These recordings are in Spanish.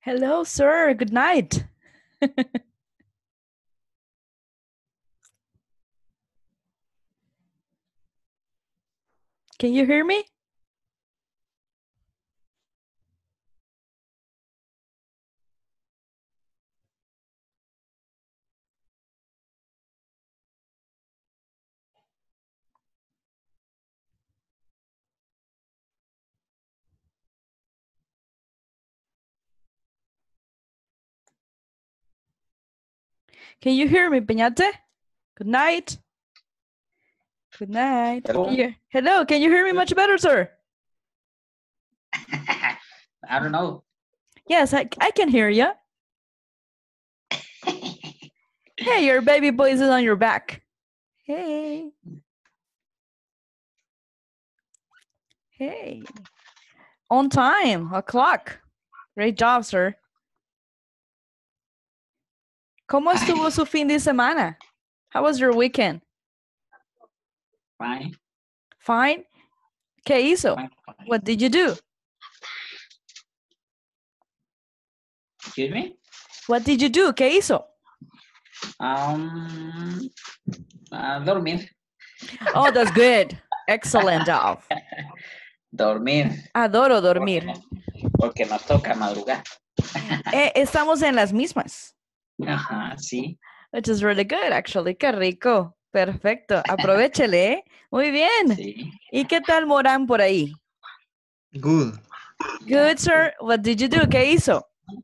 Hello, sir. Good night. Can you hear me? Can you hear me, Peñate? Good night. Good night. Hello? Hello, can you hear me much better, sir? I don't know. Yes, I can hear you. Hey, your baby voice is on your back. Hey. Hey. On time, o'clock. Great job, sir. ¿Cómo estuvo su fin de semana? How was your weekend? Fine. Fine. ¿Qué hizo? Fine, fine. What did you do? Excuse me? What did you do? ¿Qué hizo? Dormir. Oh, that's good. Excellent job. Dormir. Adoro dormir. Porque nos toca madrugar. Estamos en las mismas. Ajá, sí. Which is really good, actually. Qué rico. Perfecto. Aprovechele, ¿eh? Muy bien. Sí. ¿Y qué tal Morán por ahí? Good. Good, sir. What did you do? ¿Qué hizo?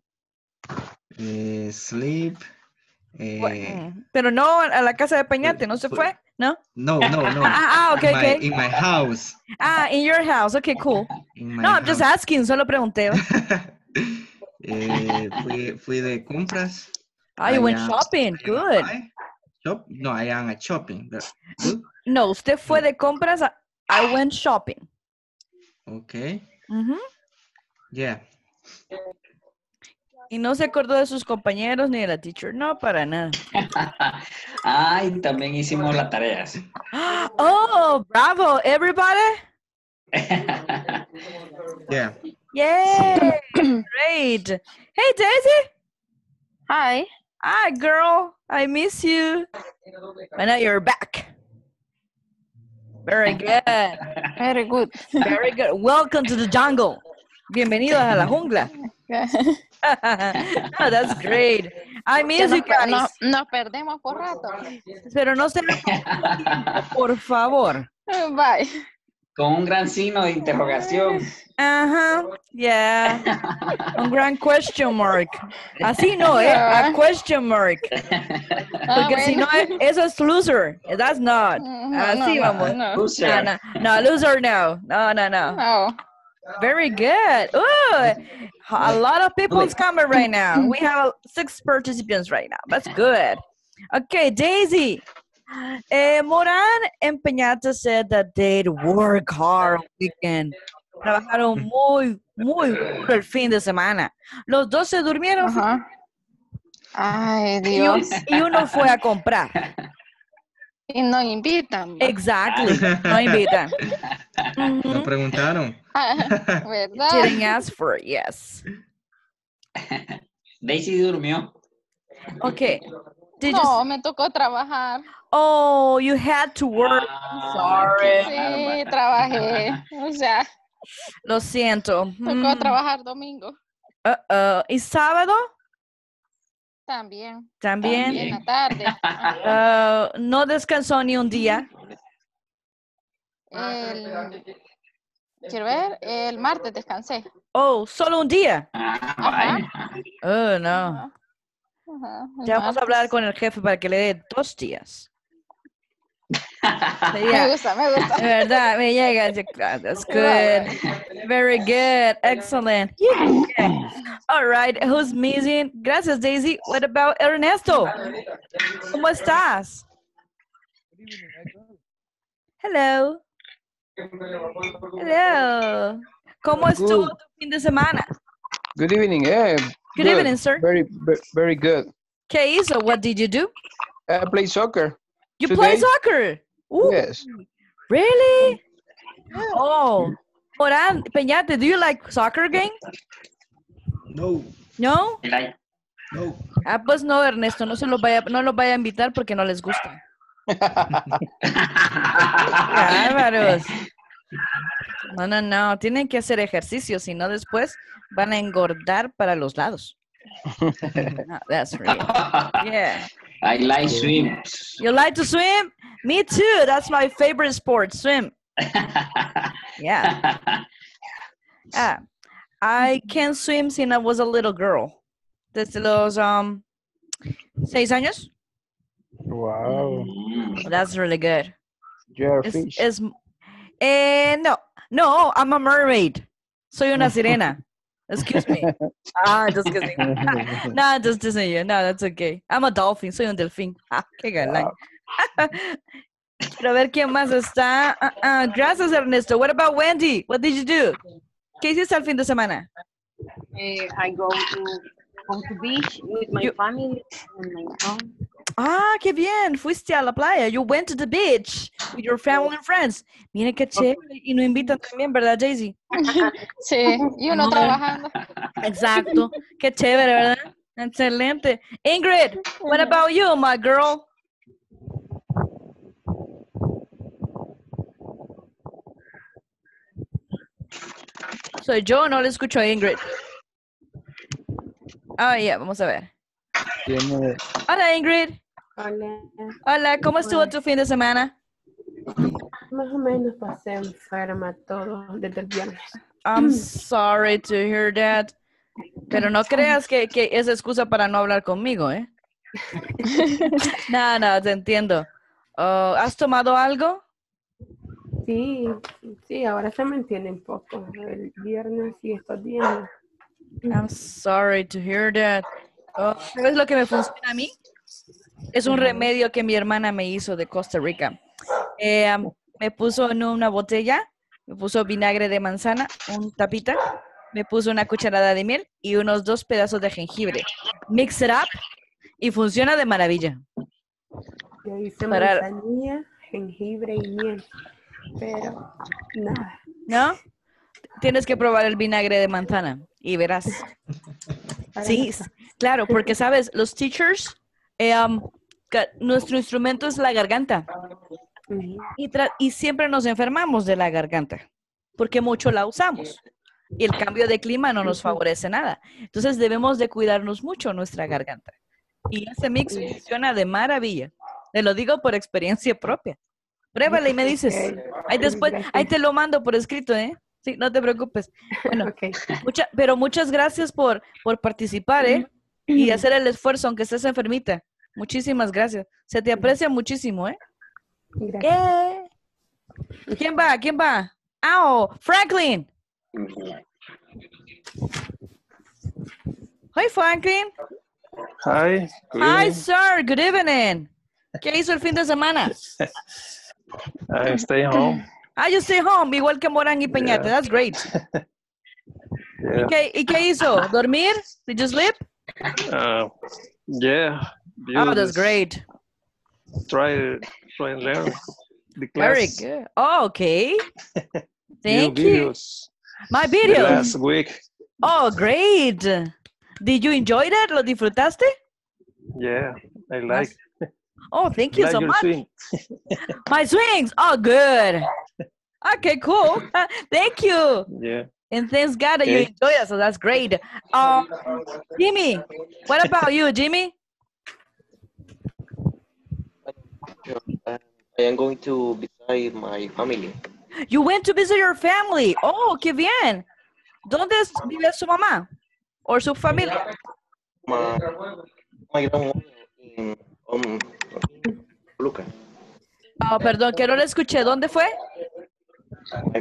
Sleep. Pero no a la casa de Peñate, ¿no se fue? ¿No? No. Okay, okay. In my house. In your house. Okay, cool. In my No, I'm just house. asking. Solo pregunté. Fui de compras. You went shopping. Good. No, I am a shopping. Good. No, usted fue de compras. I went shopping. Okay. Yeah. Y no se acordó de sus compañeros ni de la teacher. No, para nada. Ay, también hicimos las tareas. Oh, bravo, everybody. Yeah. Yay, great. Hey, Daisy. Hi. Hi, girl. I miss you. And now you're back. Very good. Very good. Very good. Welcome to the jungle. Bienvenidos a la jungla. Oh, that's great. I miss you guys. Nos perdemos por rato. Pero no se por favor. Bye. Con un gran signo de interrogación. Yeah. Un gran question mark. Así no, a question mark. Porque si no, eso es loser. That's not. Así vamos. Loser. No, loser no. No. Very good. Ooh, a lot of people's coming right now. We have 6 participants right now. That's good. Okay, Daisy. Moran and Peñata said that they'd work hard all weekend. Trabajaron muy duro el fin de semana. Los dos se durmieron. Ay, Dios. Y uno fue a comprar. Y no invitan. Exactly. No invitan. No preguntaron. ¿Verdad? Didn't ask for it, yes. Daisy durmió. Okay. No, me tocó trabajar. Oh, you had to work. Sorry. Sí, trabajé. O sea. Lo siento. Tocó trabajar domingo. ¿Y sábado? También. También. En la tarde. No descansó ni un día. Quiero ver, el martes descansé. Oh, solo un día. Oh, no. Ajá, Ya vamos a hablar con el jefe para que le dé 2 días. Me gusta. De verdad, me llega. That's good. Very good. Excellent. All right, who's missing? Gracias, Daisy. What about Ernesto? ¿Cómo estás? Hello. Hello. ¿Cómo estuvo tu fin de semana? Good evening. Good evening, sir. Very good. ¿Qué hizo? What did you do? I play soccer. You play soccer? Ooh. Yes. Really? Oh, Moran, Peñate, do you like soccer game? No. ¿No? I like. No. Ah, pues no, Ernesto, no los vaya a invitar porque no les gusta. Bárbaros. No, tienen que hacer ejercicio, si no después van a engordar para los lados. No, that's real. Yeah. I like swim. You like to swim? Me too. That's my favorite sport, swim. Yeah. I can swim since I was a little girl. Desde los 6 años. Wow. That's really good. You're a fish. No, I'm a mermaid. Soy una sirena. Excuse me. Just kidding. No, just teasing you. No, that's okay. I'm a dolphin. Soy un delfín. Qué galán. Quiero ver quién más está. Gracias, Ernesto. What about Wendy? What did you do? ¿Qué hiciste el fin de semana? I go to beach with my family and my home. Qué bien. Fuiste a la playa. You went to the beach with your family and friends. Mira qué chévere. Y nos invitan también, ¿verdad, Jaycee? Sí, y uno trabajando. Exacto. Qué chévere, ¿verdad? Excelente. Ingrid, what about you, my girl? Soy yo, no le escucho a Ingrid. Vamos a ver. Hola, Ingrid. Hola. Hola, ¿cómo estuvo tu fin de semana? Más o menos pasé enferma todo desde el viernes. I'm sorry to hear that. Pero no creas que es excusa para no hablar conmigo, ¿eh? No, te entiendo. ¿Has tomado algo? Sí, ahora se me entiende un poco. El viernes y estos días. I'm sorry to hear that. ¿Sabes lo que me funciona a mí? Es un remedio que mi hermana me hizo de Costa Rica. Me puso en una botella, me puso vinagre de manzana, un tapita, me puso una cucharada de miel y unos 2 pedazos de jengibre. Mix it up y funciona de maravilla. Yo hice manzanilla, jengibre y miel, pero nada. ¿No? Tienes que probar el vinagre de manzana y verás. Sí, claro, porque sabes, los teachers, nuestro instrumento es la garganta. Y siempre nos enfermamos de la garganta, porque mucho la usamos. Y el cambio de clima no nos favorece nada. Entonces debemos de cuidarnos mucho nuestra garganta. Y ese mix funciona de maravilla. Te lo digo por experiencia propia. Pruébale y me dices. Ahí te lo mando por escrito, ¿eh? Sí, no te preocupes. Bueno, pero muchas gracias por participar, ¿eh? Y hacer el esfuerzo, aunque estés enfermita. Muchísimas gracias. Se te aprecia muchísimo, ¿eh? Gracias. ¿Quién va? Franklin. Hi, Franklin. Hi. Hi, sir. Good evening. ¿Qué hizo el fin de semana? I stay home. You stay home, igual que Morán y Peñate. That's great. Yeah. ¿Y qué hizo? ¿Dormir? Did you sleep? Yeah. That's great. Try and learn the class. Very good. Okay. Thank you. Videos. My videos. Last week. Great. Did you enjoy that? ¿Lo disfrutaste? Yeah, I like. Thank you so much. Swing. My swings. Good. Okay, cool. Thank you. Yeah. And thanks God that you enjoy it, so that's great. Jimmy, what about you, Jimmy? I am going to visit my family. You went to visit your family. Qué bien. ¿Dónde vive su mamá? ¿O su familia? My grandmother in Toluca. Perdón, que no le escuché. ¿Dónde fue? My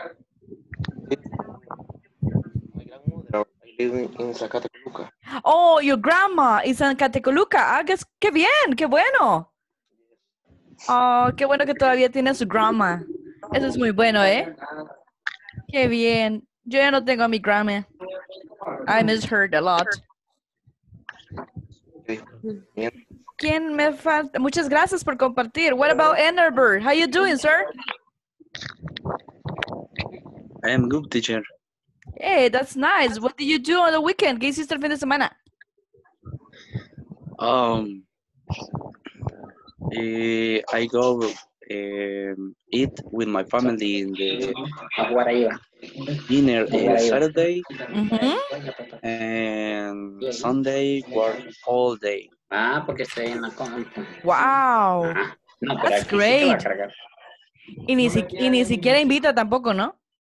grandmother, I live in Zacatecoluca. Your grandma is in Zacatecoluca. Qué bien, qué bueno. Qué bueno que todavía tiene a su grandma. Eso es muy bueno, ¿eh? Qué bien. Yo ya no tengo a mi grandma. I miss her a lot. ¿Quién me falta? Muchas gracias por compartir. What about Enderbird? How you doing, sir? I am good, teacher. Hey, that's nice. What did you do on the weekend? ¿Qué hiciste el fin de semana? I go eat with my family in the dinner Saturday and Sunday work all day. Ah, porque estoy en la compu. Wow. No, pero That's aquí sí te va a great. cargar. Y ni siquiera invita tampoco, ¿no?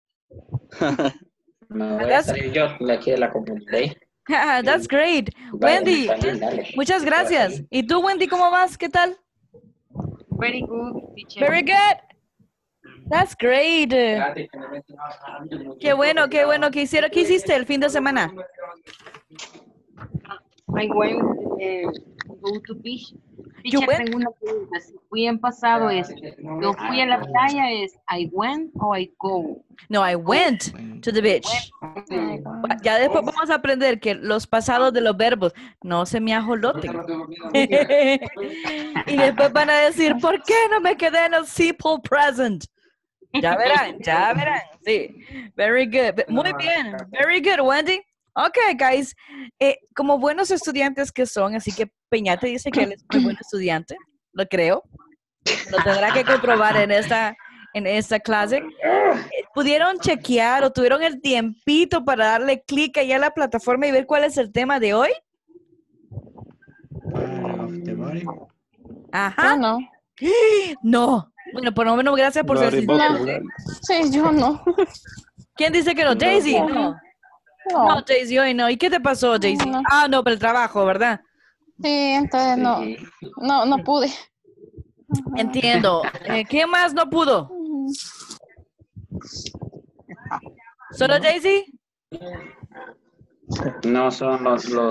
Me voy a salir yo de aquí de la computadora. That's great. Vale, Wendy, está bien, dale. muchas gracias. ¿Y tú, Wendy, cómo vas? ¿Qué tal? Very good, teacher. Very good. That's great. Qué bueno que hicieron. ¿Qué hiciste el fin de semana? I went go to beach. You Teacher, went? tengo una pregunta. Si fui en pasado es, yo fui a la playa es I went o I go. No, I went to the beach. Ya después vamos a aprender que los pasados de los verbos no se me ajoloten. Y después van a decir, ¿por qué no me quedé en el simple present? Ya verán, sí. Very good. Muy bien. Very good, Wendy. Okay, guys. Como buenos estudiantes que son, así que Peñate dice que él es muy buen estudiante. Lo creo. Lo tendrá que comprobar en esta clase. ¿Pudieron chequear o tuvieron el tiempito para darle clic ahí a la plataforma y ver cuál es el tema de hoy? Part of the body. Ajá. Yo no. No. Bueno, por lo menos gracias por ser sincero. Sí, yo no. ¿Quién dice que no? Daisy. No. No, Daisy, hoy no. ¿Y qué te pasó, Daisy? No. Ah, no, por el trabajo, ¿verdad? Sí, entonces no pude. Entiendo. ¿Quién más no pudo? ¿Solo Daisy? No son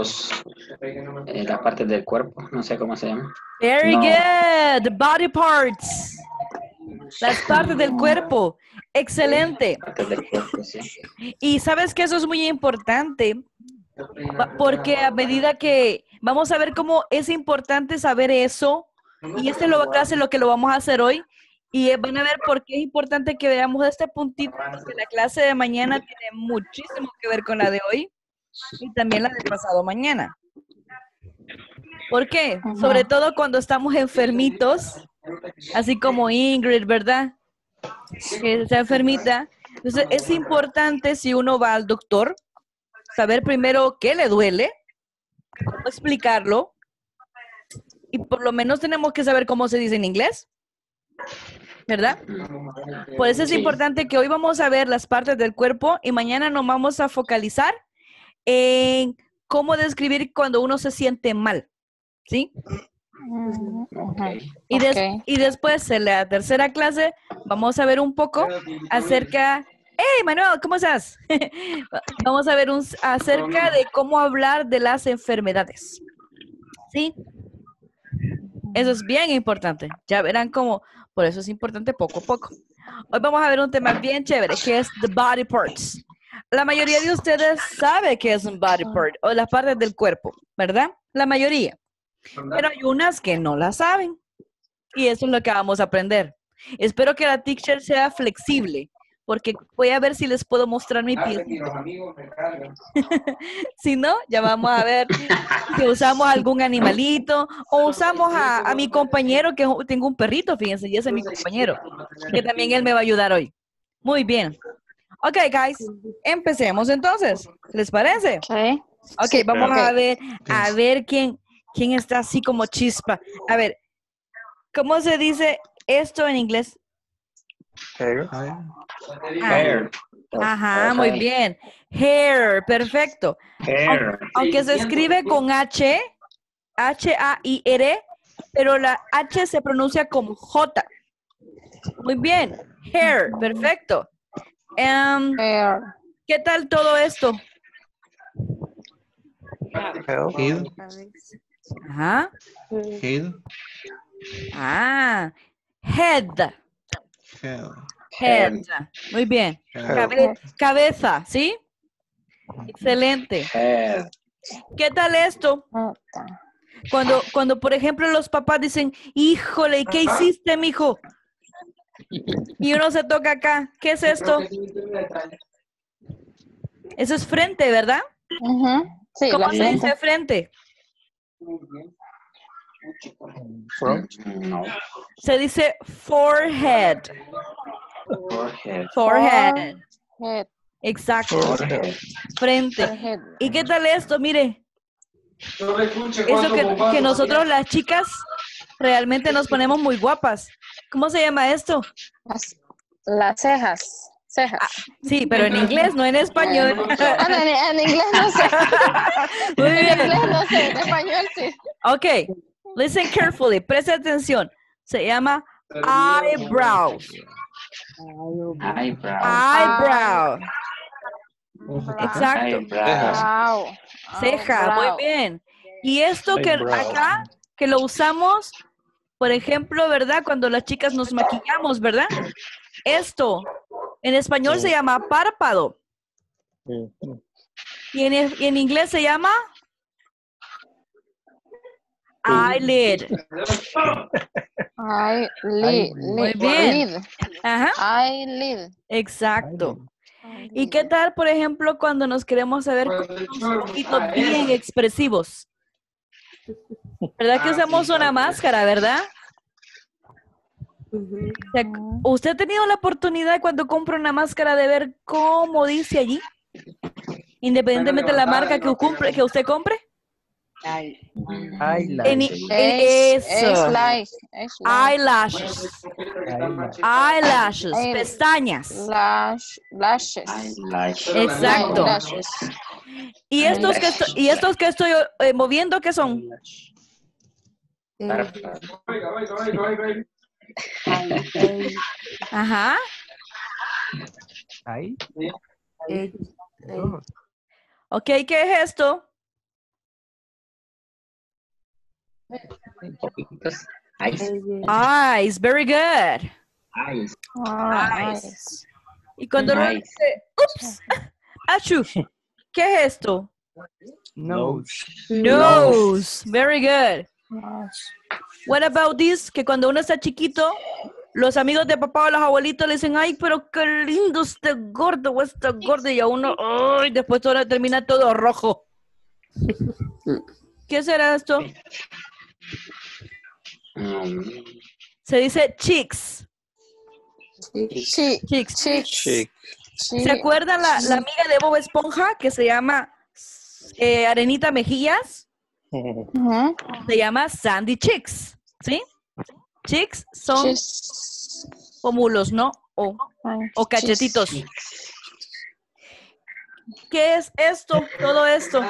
las partes del cuerpo, no sé cómo se llama. Very No. good. The body parts. Las partes del cuerpo. Excelente. Partes del cuerpo, sí. Y sabes que eso es muy importante porque a medida que vamos a ver cómo es importante saber eso, y este es lo que lo vamos a hacer hoy, y van a ver por qué es importante que veamos este puntito, porque la clase de mañana tiene muchísimo que ver con la de hoy y también la del pasado mañana. ¿Por qué? Sobre todo cuando estamos enfermitos, así como Ingrid, ¿verdad? Que está enfermita. Entonces es importante, si uno va al doctor, saber primero qué le duele, cómo explicarlo, y por lo menos tenemos que saber cómo se dice en inglés, ¿verdad? Por eso es importante que hoy vamos a ver las partes del cuerpo y mañana nos vamos a focalizar en cómo describir cuando uno se siente mal, ¿sí? Y después en la tercera clase vamos a ver un poco acerca... ¡Hey, Manuel! ¿Cómo estás? Vamos a ver acerca de cómo hablar de las enfermedades. ¿Sí? Eso es bien importante. Ya verán cómo... Por eso es importante poco a poco. Hoy vamos a ver un tema bien chévere, que es the body parts. La mayoría de ustedes sabe qué es un body part, o las partes del cuerpo, ¿verdad? La mayoría. Pero hay unas que no la saben. Y eso es lo que vamos a aprender. Espero que la teacher sea flexible, porque voy a ver si les puedo mostrar mi piel. Si no, ya vamos a ver si usamos algún animalito o usamos a mi compañero, que tengo un perrito, fíjense, y ese es mi compañero, que también él me va a ayudar hoy. Muy bien. Ok, guys, empecemos entonces. ¿Les parece? Sí. Ok, vamos a ver quién está así como chispa. A ver, ¿cómo se dice esto en inglés? Hair. Hair. Ajá, muy bien. Hair, perfecto. Hair. Aunque se escribe con H, H-A-I-R, pero la H se pronuncia como J. Muy bien. Hair, perfecto. Hair. ¿Qué tal todo esto? Head. Ajá. Head. Ah, head. Head. Head. Muy bien. Head. Cabeza, ¿sí? Excelente. Head. ¿Qué tal esto? Cuando, por ejemplo, los papás dicen, híjole, ¿qué hiciste, mijo? Y uno se toca acá. ¿Qué es esto? Eso es frente, ¿verdad? Sí, ¿Cómo la se frente. dice frente? Front. Se dice forehead. Forehead. Forehead. Head. Exacto. Forehead. Frente. Forehead. ¿Y qué tal esto? Mire. Eso que nosotros las chicas realmente nos ponemos muy guapas. ¿Cómo se llama esto? Las cejas. Cejas. Sí, pero en inglés, no en español. En inglés no sé. Muy En bien. inglés no sé, en español sí. Ok, listen carefully, presta atención. Se llama eyebrows. Eyebrow. Eyebrow. Exacto. Eyebrow. Wow. Ceja, muy bien. Y esto que acá, que lo usamos, por ejemplo, ¿verdad? Cuando las chicas nos maquillamos, ¿verdad? Esto, en español se llama párpado. Y en inglés se llama eyelid. Eyelid. Muy bien. Lid. Ajá. Eyelid. Exacto. ¿Y qué tal, por ejemplo, cuando nos queremos saber un poquito bien expresivos? ¿Verdad que usamos una máscara, verdad? O sea, ¿usted ha tenido la oportunidad cuando compra una máscara de ver cómo dice allí? Independientemente de la marca que usted compre. Eso. Eyelashes. Eyelashes. Pestañas. Lashes. Exacto. Lashes. ¿Y estos que estoy moviendo, qué son? Ajá. Ok, ¿qué es esto? Eyes, very good. Eyes. Eyes. Y cuando uno dice, ups, achú, ¿qué es esto? Nose. Nose, very good. What about this? Que cuando uno está chiquito, los amigos de papá o los abuelitos le dicen, ay, pero qué lindo este gordo o esta gorda, y a uno, ay, después todo termina todo rojo. ¿Qué será esto? Se dice cheeks. Cheeks. ¿Se acuerdan la amiga de Bob Esponja que se llama Arenita Mejillas? Se llama Sandy Cheeks, ¿sí? Cheeks son pómulos, ¿no? O cachetitos. ¿Qué es esto? Todo esto.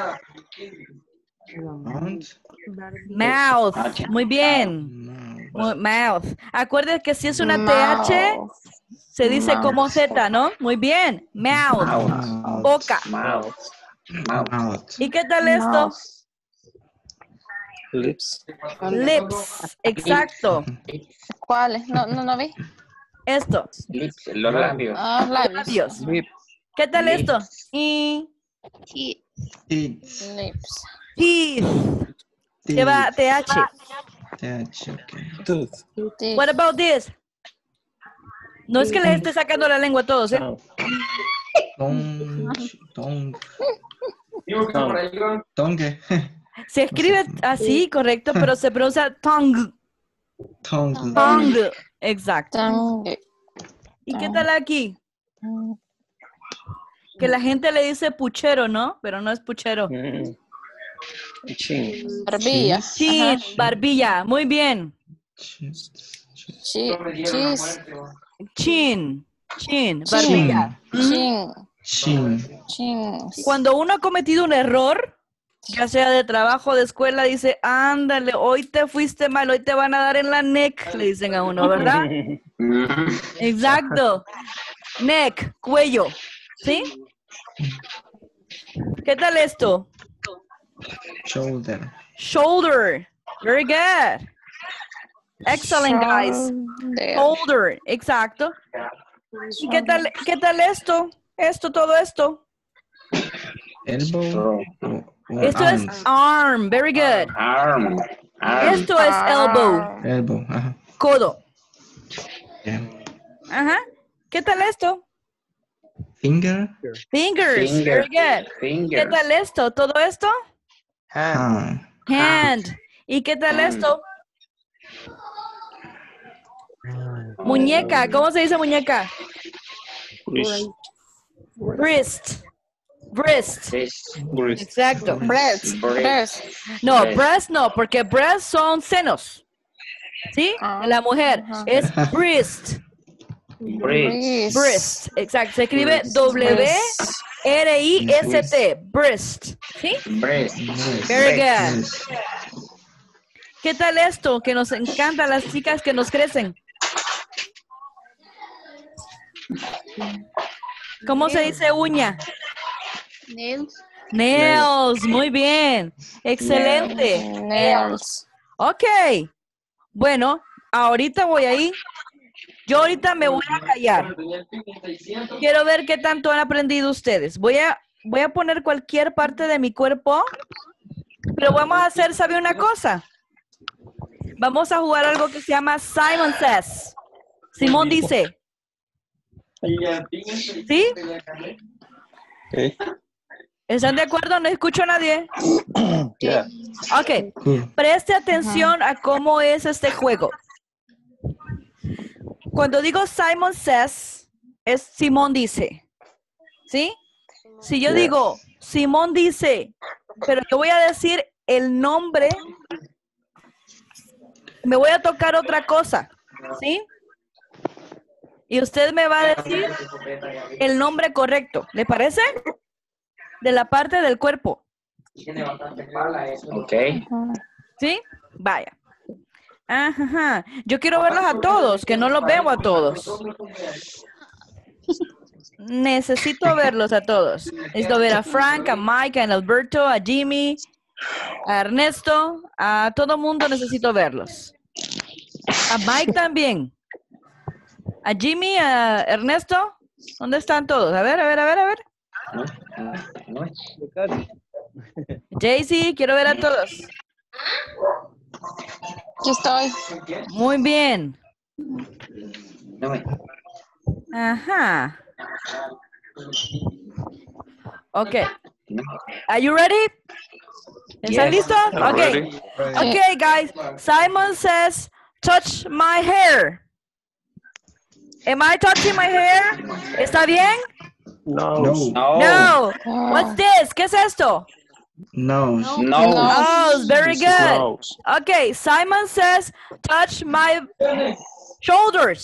Mouth. Muy bien. Mouth. Acuérdense que si es una TH, se dice como Z, ¿no? Muy bien. Mouth. Boca. ¿Y qué tal esto? Lips. Lips. Exacto. ¿Cuáles? No vi. Esto. Lips, los labios. Labios. ¿Qué tal esto? Y Lips. teeth. Lleva TH. Tooth. What about this? No es que les esté sacando la lengua a todos, ¿eh? Tongue. Se escribe así, correcto, pero se pronuncia tongue. Tongue. Exacto. ¿Y qué tal aquí? Que la gente le dice puchero, ¿no? Pero no es puchero. Chin. Barbilla. Chin, barbilla. Muy bien. Chin, barbilla. Cuando uno ha cometido un error, ya sea de trabajo, de escuela, dice, ándale, hoy te fuiste mal, hoy te van a dar en la neck, le dicen a uno, ¿verdad? Exacto. Neck, cuello. ¿Sí? ¿Qué tal esto? Shoulder. Very good. Excellent, guys. Shoulder. Exacto. ¿Y qué tal esto? Todo esto. Elbow. Esto es arm. Very good. Arm. Esto es elbow. Elbow. Ajá. Codo. Yeah. Ajá. ¿Qué tal esto? Finger. Fingers. Very good. ¿Qué tal esto? ¿Todo esto? Hand. Hand. ¿Y qué tal esto? Muñeca. ¿Cómo se dice muñeca? Wrist. Breast. Exacto. Breast. No, breast no, porque breast son senos. ¿Sí? De la mujer. Es breast. Breast. Exacto. Se escribe W-R-I-S-T. Breast. ¿Sí? Very good. ¿Qué tal esto? Que nos encantan las chicas que nos crecen. ¿Cómo se dice uña? Nails, muy bien. Excelente. Nails. Ok. Bueno, ahorita voy ahí. Yo ahorita me voy a callar. Quiero ver qué tanto han aprendido ustedes. Voy a poner cualquier parte de mi cuerpo, pero vamos a hacer, ¿sabe una cosa? Vamos a jugar algo que se llama Simon Says. Simón dice. ¿Sí? Okay. ¿Están de acuerdo? No escucho a nadie. Yeah. Ok. Preste atención a cómo es este juego. Cuando digo Simon Says, es Simón dice. ¿Sí? Si yo digo Simón dice, pero yo voy a decir el nombre, me voy a tocar otra cosa. ¿Sí? Y usted me va a decir el nombre correcto. ¿Le parece? De la parte del cuerpo. Ok. ¿Sí? Vaya. Ajá. Yo quiero verlos a todos, que no los veo a todos. Necesito verlos a todos. Necesito ver a Frank, a Mike, a Alberto, a Jimmy, a Ernesto. A todo mundo necesito verlos. A Mike también. A Jimmy, a Ernesto. ¿Dónde están todos? A ver. Jaycee, quiero ver a todos. Aquí estoy. Muy bien. Ajá. Ok. Are you ready? ¿Están listos? Okay. Okay, guys. Simon says, touch my hair. Am I touching my hair? ¿Está bien? No. No. What's this? ¿Qué es esto? Nose. Oh, very good. Okay, Simon says, touch my shoulders.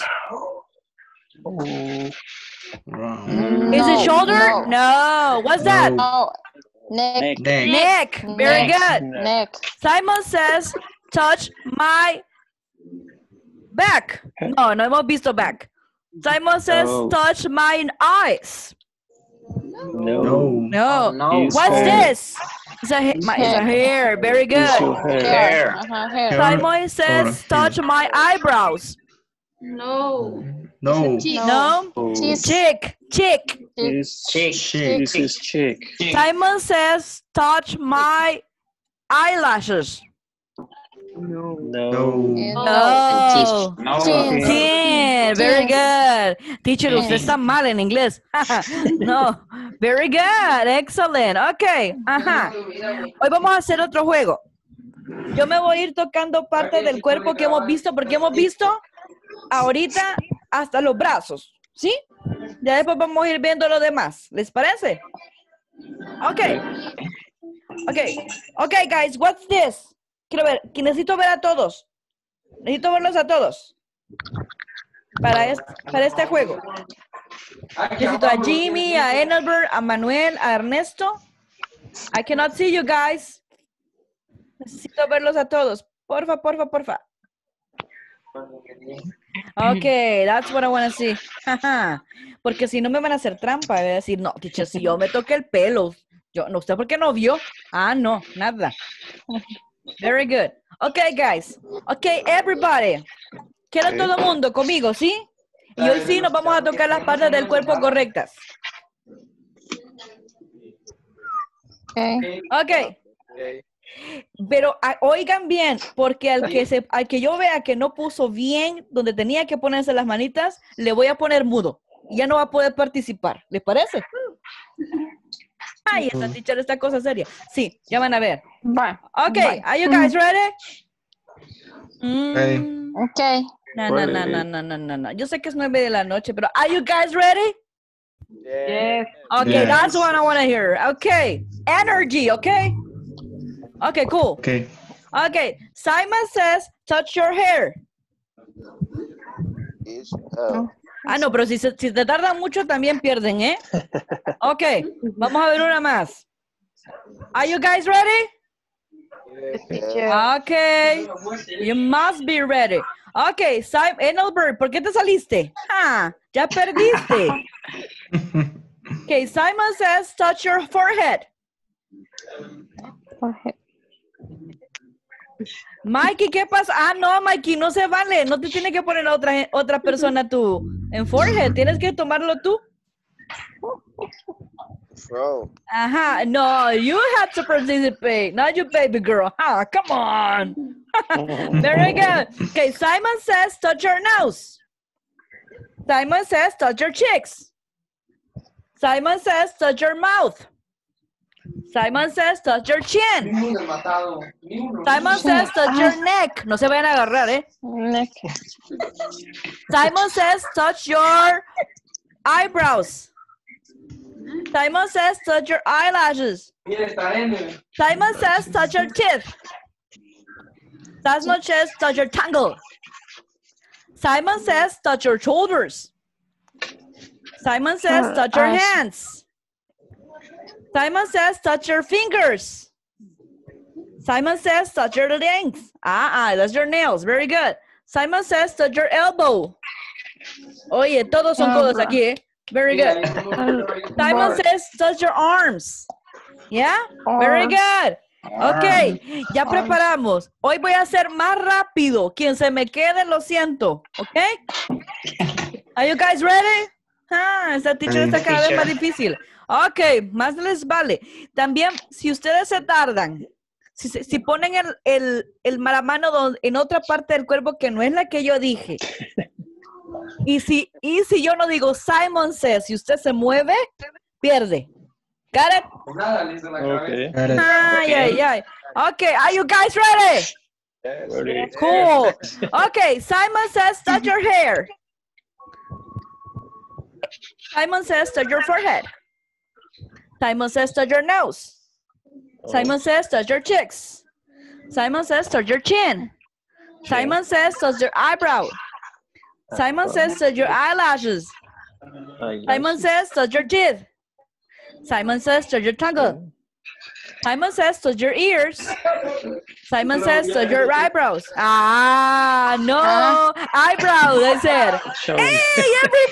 Wrong. Is it shoulder? No. What's that? No. Neck. Neck. Very good. Neck. Simon says, touch my back. No hemos visto back. Simon says, touch my eyes. No. What's this? It's a hair. Very good. Hair. Simon says, touch my eyebrows. No. No? Cheek. This is chick. Simon says, touch my eyelashes. No. Chin. Very good. Teacher, usted está mal en inglés. No. Very good. Excellent. Ok. Ajá. Hoy vamos a hacer otro juego. Yo me voy a ir tocando parte del cuerpo que hemos visto, porque hemos visto ahorita hasta los brazos. ¿Sí? Ya después vamos a ir viendo lo demás. ¿Les parece? Ok. Ok, guys. What's this? Quiero ver, que necesito ver a todos. Necesito verlos a todos. Para este juego. Necesito a Jimmy, a Enelbert, a Manuel, a Ernesto. I cannot see you guys. Necesito verlos a todos. Porfa. Ok, that's what I want to see. Porque si no me van a hacer trampa. Voy a decir, no, teacher, si yo me toqué el pelo. Yo, no, ¿usted por qué no vio? Ah, no, nada. Very good. Okay, guys. Okay, everybody. Quiero todo el mundo conmigo, ¿sí? Y hoy sí nos vamos a tocar las partes del cuerpo correctas. Okay. Pero oigan bien, porque al que yo vea que no puso bien donde tenía que ponerse las manitas, le voy a poner mudo. ya no va a poder participar. ¿Les parece? Ay, esta teacher, esta cosa seria. Sí, ya van a ver. Bye. Okay, are you guys ready? Ready. Okay. No. Yo sé que es 9 de la noche, pero are you guys ready? Yes. Okay, Yes. that's what I want to hear. Okay, energy, okay? Okay, cool. Okay. Okay, Simon says, touch your hair. Ah, no, pero si te tardan mucho también pierden, ¿eh? Okay, vamos a ver una más. Are you guys ready? Okay, you must be ready. Okay, Simon, Engelbert, ¿por qué te saliste? Ya perdiste. Okay, Simon says, touch your forehead. Forehead. Mikey, ¿qué pasa? Ah, no, Mikey, no se vale. No te tiene que poner otra persona tú en forehead. Tienes que tomarlo tú. Ajá, no, you have to participate, not you baby girl. Come on. Very good. Okay, Simon says, touch your nose. Simon says, touch your cheeks. Simon says, touch your mouth. Simon says, touch your chin. Simon says, touch your neck. No se vayan a agarrar, ¿eh? Neck. Simon says, touch your eyebrows. Simon says, touch your eyelashes. Simon says, touch your teeth. Simon says, touch your tongue. Simon says, touch your shoulders. Simon says, touch your hands. Simon says, touch your fingers. Simon says, touch your legs. That's your nails. Very good. Simon says, touch your elbow. Oye, todos son codos aquí, ¿eh? Very good. Simon says, touch your arms. Yeah? Very good. Ok, ya preparamos. Hoy voy a hacer más rápido. Quien se me quede, lo siento. Ok? Are you guys ready? Esta teacher está cada vez más difícil. Ok, más les vale. También, si ustedes se tardan, si ponen la mano en otra parte del cuerpo que no es la que yo dije, y si yo no digo Simon says, si usted se mueve, pierde. Got it? Okay. Ay. Okay, are you guys ready? Ready. Cool. Okay, Simon says, touch your hair. Simon says, touch your forehead. Simon says, touch your nose. Simon says, touch your cheeks. Simon says, touch your chin. Simon says, touch your eyebrow. Simon says, touch your eyelashes. Simon says, touch your teeth. Simon says, touch your tongue. Simon says, touch your ears. Simon says, touch your eyebrows. No, eyebrows, I said. Hey,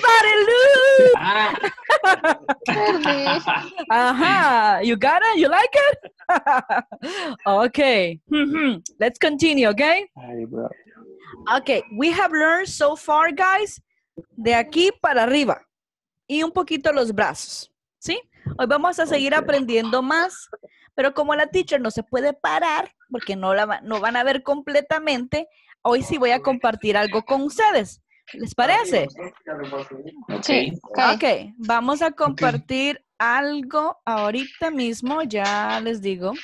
everybody, look! You got it? You like it? Okay. Let's continue, okay? Eyebrow. Okay, we have learned so far, guys, de aquí para arriba y un poquito los brazos, ¿sí? Hoy vamos a seguir aprendiendo más, pero como la teacher no se puede parar porque no van a ver completamente, hoy sí voy a compartir algo con ustedes. ¿Les parece? Sí. Ok, vamos a compartir algo ahorita mismo, ya les digo.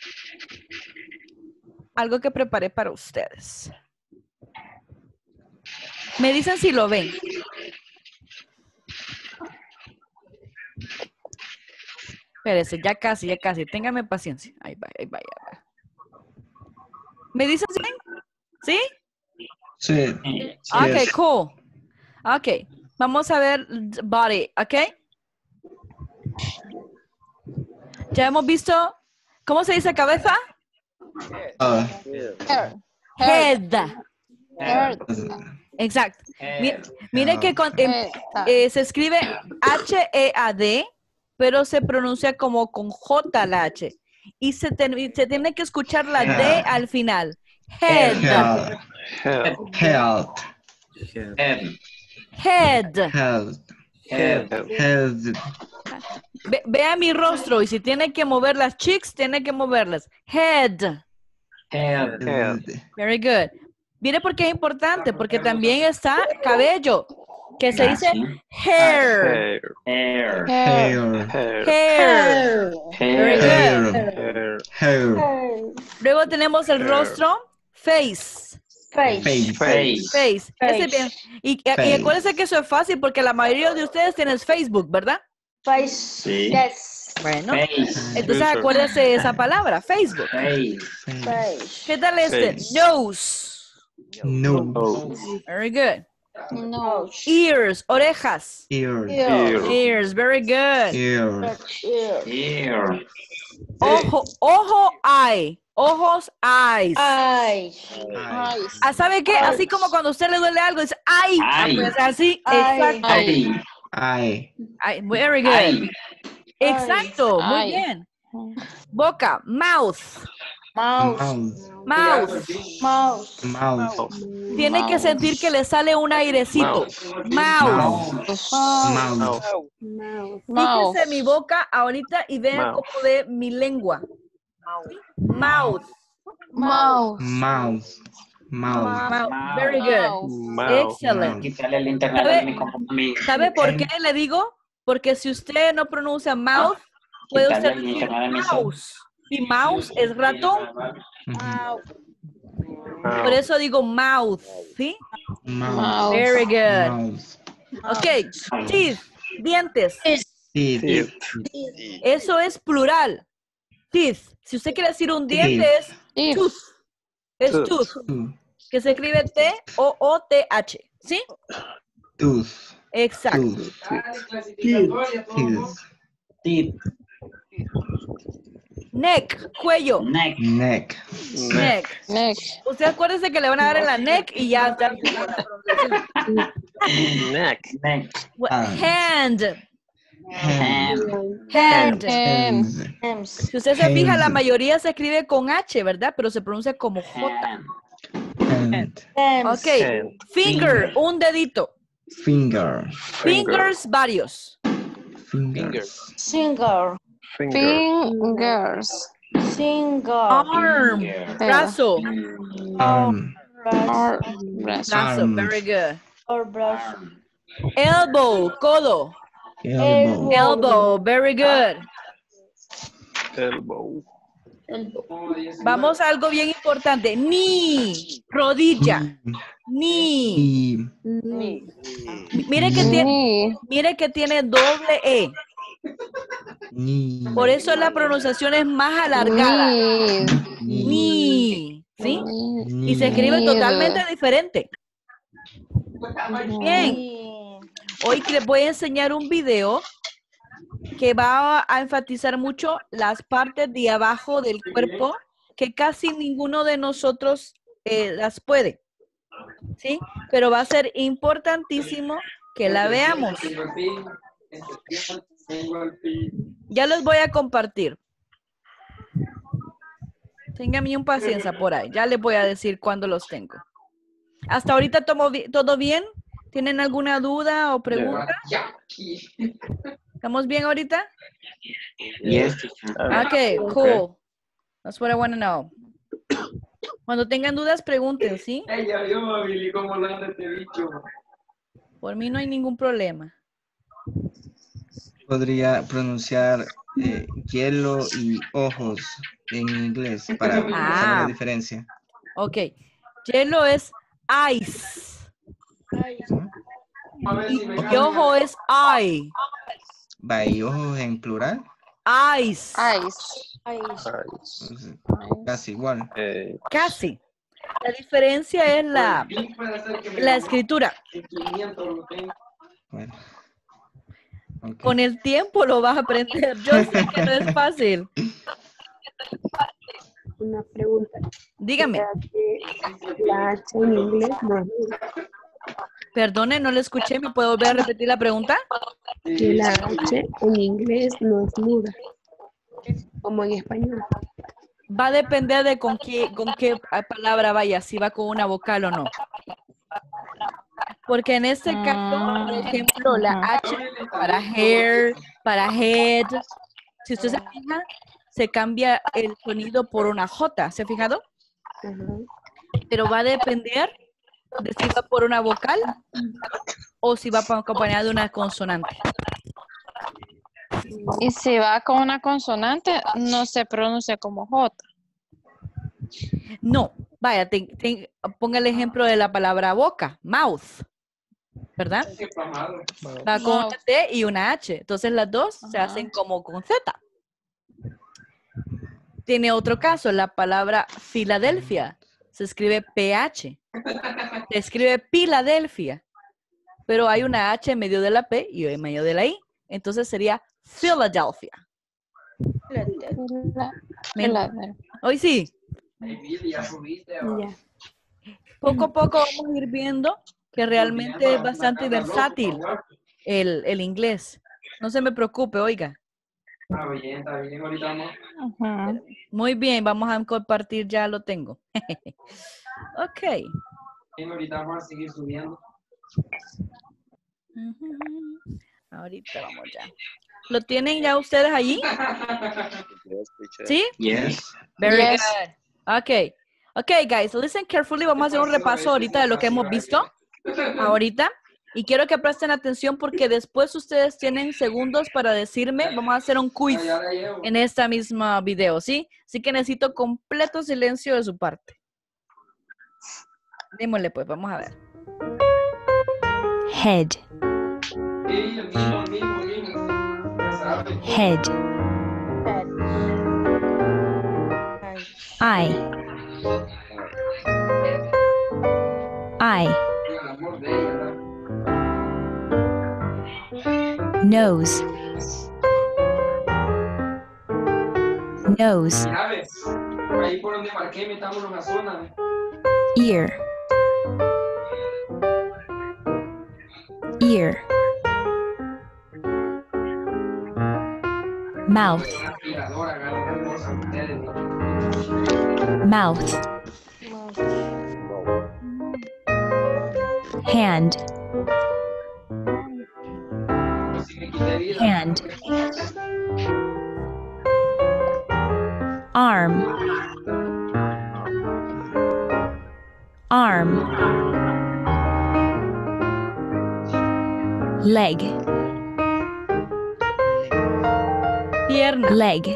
Algo que preparé para ustedes. Me dicen si lo ven. Espérense, ya casi. Ténganme paciencia. Ahí va. ¿Me dicen si ven? ¿Sí? Sí. Ok, cool. Ok, vamos a ver body, ok. Ya hemos visto, ¿cómo se dice cabeza? Head. Exacto. Mire que se escribe H-E-A-D, pero se pronuncia como con J la H. Y se tiene que escuchar la D al final. Head. Vea mi rostro y si tiene que mover las cheeks, tiene que moverlas. Head. Very good. Mire por qué es importante, porque también está cabello. Que se dice hair. Hair. Hair. Hair. Hair. Very good. Hair. Hair. Luego tenemos el rostro. Face. Face. Face. Ese bien. Y acuérdense que eso es fácil porque la mayoría de ustedes tienen Facebook, ¿verdad? Sí. Bueno, Face. entonces acuérdense de esa palabra, Facebook. Face. ¿Qué tal este? Face. Nose. Nose. Very good. No. Ears, orejas. Ear. Ears, very good. Ear. Ear. Ojo, eye. Ojos, eyes. Eyes. Ah, ¿sabe qué? Así como cuando a usted le duele algo, dice ay. Ah, pues así, exacto. Eye. Eye. Ay, very good. Eye. Exacto, muy Ay. bien. Boca, mouth. Mouth. Mouth. Mouth. Mouth. Tiene que sentir que le sale un airecito. Mouth. Mouth. Mouth. Fíjense mi boca ahorita y vean Mouth. como de mi lengua. Mouth. Mouth. Mouth. Mouth. Mouth. Very good. Mouth. Excellent. Quitarle el internet a mi ¿Sabe por qué le digo? Porque si usted no pronuncia mouth, puede quitarle usted el decir internet a mi mouse. Y mouse es ratón. Por eso digo mouth, ¿sí? Mouth. Very good. Mouth. Ok, teeth, dientes. Teeth. Eso es plural. Teeth. Si usted quiere decir un diente es Teeth. tooth. Es Tooth. tooth. Que se escribe T-O-O-T-H. ¿Sí? Tooth. Exacto. Tooth. Teeth. Neck, cuello. Neck. Neck. Neck. Neck. Usted acuérdese que le van a dar en la neck y ya está. Neck. Neck. Hand. Hand. Hand. Hands. Si usted se fija, la Hand. mayoría se escribe con H, ¿verdad? Pero se pronuncia como J. Hand. Hand. Ok. Hand. Finger, un dedito. Finger. Fingers, varios. Fingers. Finger. Fingers. Arm, brazo. Arm. Brazo. Brazo, Arm. very good. Arm. Elbow, codo. Elbow. Elbow, very good. Elbow. Vamos a algo bien importante. Knee, rodilla. Knee. Knee. Mire que tiene doble E. Knee. Por eso la pronunciación es más alargada. Knee. Knee. ¿Sí? Y se escribe totalmente diferente. Bien. Hoy les voy a enseñar un video que va a enfatizar mucho las partes de abajo del cuerpo que casi ninguno de nosotros las puede. ¿Sí? Pero va a ser importantísimo que la veamos. Ya los voy a compartir. Ténganme un paciencia por ahí. Ya les voy a decir cuándo los tengo. ¿Hasta ahorita todo bien? ¿Tienen alguna duda o pregunta? ¿Estamos bien ahorita? Yes. Okay, cool. That's what I want to know. Cuando tengan dudas, pregunten, ¿sí? Por mí no hay ningún problema. Podría pronunciar hielo y ojos en inglés para saber la diferencia. Ok. Hielo es ice. Y ojo es eye. ¿Va y ojos en plural? Ice. Casi igual. Casi. La diferencia es la escritura. Bueno. Okay. Con el tiempo lo vas a aprender. Yo sé que no es fácil. Una pregunta. Dígame. La H en inglés no es muda. Perdone, no le escuché. ¿Me puedo volver a repetir la pregunta? Que la H en inglés no es muda. Como en español. Va a depender de con qué palabra vaya, si va con una vocal o no. Porque en este caso, por ejemplo, la H para hair, para head, si usted se fija, se cambia el sonido por una J, ¿se ha fijado? Pero va a depender de si va por una vocal o si va acompañada de una consonante. Y si va con una consonante, no se pronuncia como J. No, vaya, ponga el ejemplo de la palabra boca, mouth, ¿verdad? Va con una T y una H. Entonces las dos se hacen como con Z. Tiene otro caso, la palabra Filadelfia. Se escribe PH. Se escribe Filadelfia. Pero hay una H en medio de la P y en medio de la I. Entonces sería Philadelphia. Hoy sí. Poco a poco vamos a ir viendo que realmente es bastante versátil el inglés. No se me preocupe, oiga. Muy bien, vamos a compartir, ya lo tengo. Ok. Ahorita vamos a seguir subiendo. Ahorita vamos ya. ¿Lo tienen ya ustedes allí? ¿Sí? Yes. Very good. Okay. Okay, guys, listen carefully. Vamos a hacer un repaso ahorita de lo que hemos visto ahorita. Y quiero que presten atención porque después ustedes tienen segundos para decirme. Vamos a hacer un quiz en esta misma video, ¿sí? Así que necesito completo silencio de su parte. Démosle pues, vamos a ver. Head. Head. Eye. Nose. Nose. Ahí por donde marqué, metamos una zona. Ear. Ear. Mouth. Mouth. Hand. Hand. Arm. Arm. Leg. Pierna. Leg.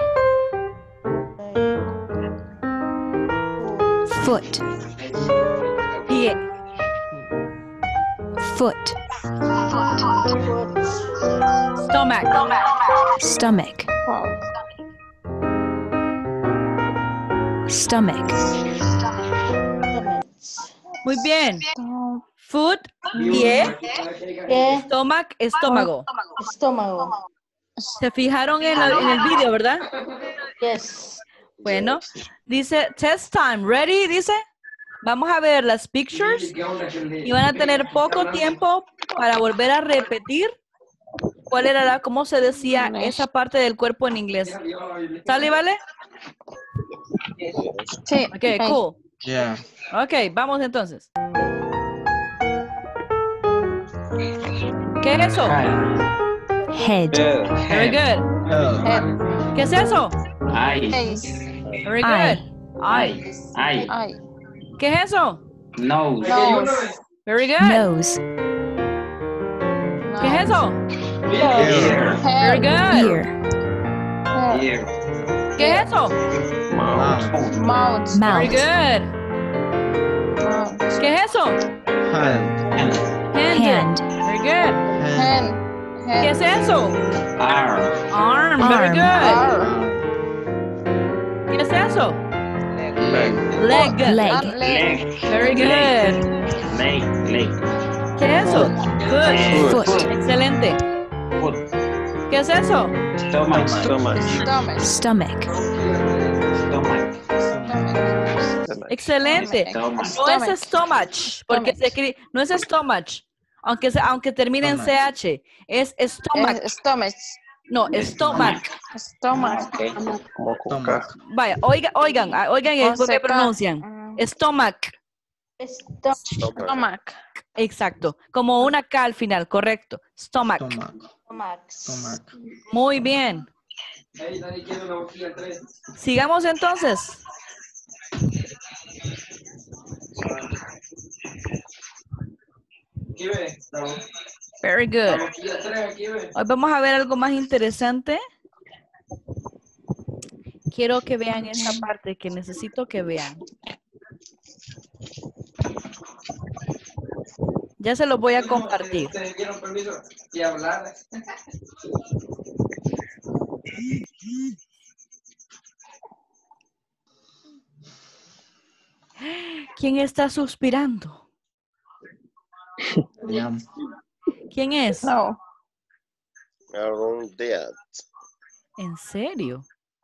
Foot. Pie. Foot. Stomach. Stomach. Stomach. Muy bien. Foot, pie, stomach, estómago. ¿Se fijaron en el video, verdad? Yes. Bueno, dice test time. Ready, dice. Vamos a ver las pictures y van a tener poco tiempo para volver a repetir cuál era cómo se decía esa parte del cuerpo en inglés. ¿Sale, vale? Sí. Ok, cool. Yeah. Ok, vamos entonces. ¿Qué es eso? Head. Very good. ¿Qué es eso? Very good. Eye. ¿Qué es eso? Nose. Very good. Nose. ¿Qué es eso? Ear. Very good. Ear. ¿Qué es eso? Mouth. Very Mouth. good. ¿Qué es eso? Hand. Hand. Very good. Hand. ¿Qué es eso? Arm. Arm. Very Arm. good. ¿Qué es eso? Leg. Leg. Very good. Leg. ¿Qué es eso? Good. Foot. Excelente. ¿Qué es eso? Stomach. Excelente. No es stomach, porque se escribe, no es stomach, aunque termine en CH, es stomach. No, stomach. Vaya, oigan y después me pronuncian. Stomach. Exacto, como una K al final, correcto. Stomach. Muy bien. Sigamos entonces. Very good. Hoy vamos a ver algo más interesante. Quiero que vean esta parte que necesito que vean. Ya se los voy a compartir. ¿Quién está suspirando? ¿Quién es? No. Around that. ¿En serio?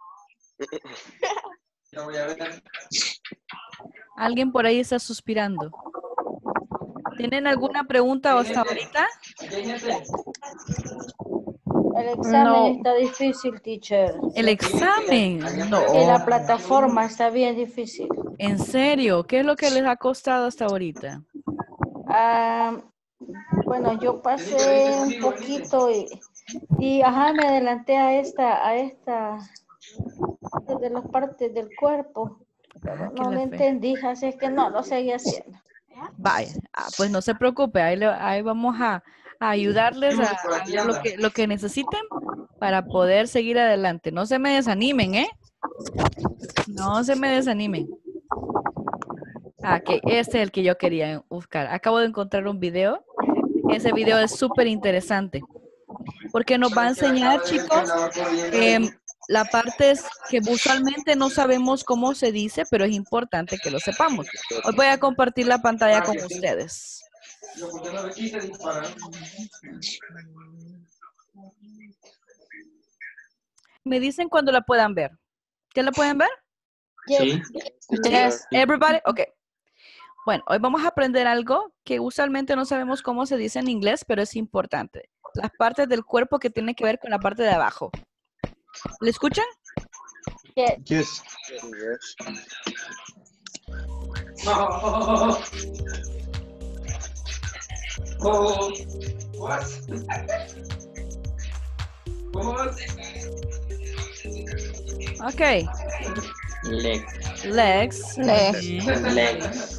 ¿Alguien por ahí está suspirando? ¿Tienen alguna pregunta hasta ahorita? El examen está difícil, teacher. ¿El examen? No. Y la plataforma está bien difícil. ¿En serio? ¿Qué es lo que les ha costado hasta ahorita? Bueno, yo pasé un poquito y me adelanté a esta de las partes del cuerpo. No lo entendí, así es que no lo seguí haciendo. Vaya, pues no se preocupe, ahí vamos a ayudarles a ver lo que necesiten para poder seguir adelante. No se me desanimen, ¿eh? No se me desanimen. Ok, este es el que yo quería buscar. Acabo de encontrar un video. Ese video es súper interesante porque nos va a enseñar, chicos, la parte es que usualmente no sabemos cómo se dice, pero es importante que lo sepamos. Hoy voy a compartir la pantalla con ustedes. Me dicen cuando la puedan ver. ¿Ya la pueden ver? Sí. Yes. Everybody? Ok. Bueno, hoy vamos a aprender algo que usualmente no sabemos cómo se dice en inglés, pero es importante. Las partes del cuerpo que tienen que ver con la parte de abajo. ¿Le escuchan? Yes. Ok. Legs. Legs. Legs.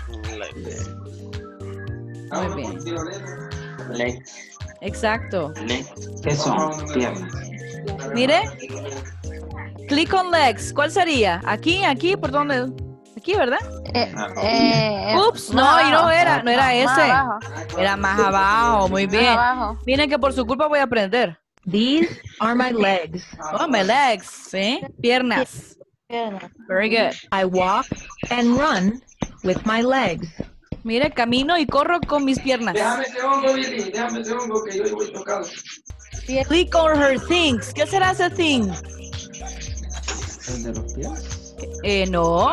Muy bien. Legs. Exacto. Legs. ¿Qué son? Piernas. Mire. Click on legs. ¿Cuál sería? Aquí, por dónde? Aquí, ¿verdad? Ups, no era ese. Era más abajo, muy bien. Miren que por su culpa voy a aprender. These are my legs. Oh, my legs, ¿sí? Piernas. Very good. I walk and run with my legs. Mire, camino y corro con mis piernas. Déjame ese hongo, Billy. Déjame ese hongo que yo voy tocado. Click on her things. ¿Qué será ese thing? ¿El de los pies? No.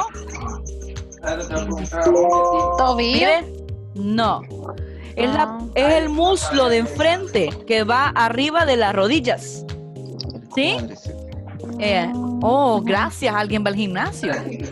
¿Tobillo? Mire, no. Es el muslo de enfrente que va arriba de las rodillas. ¿Sí? Gracias. Alguien va al gimnasio.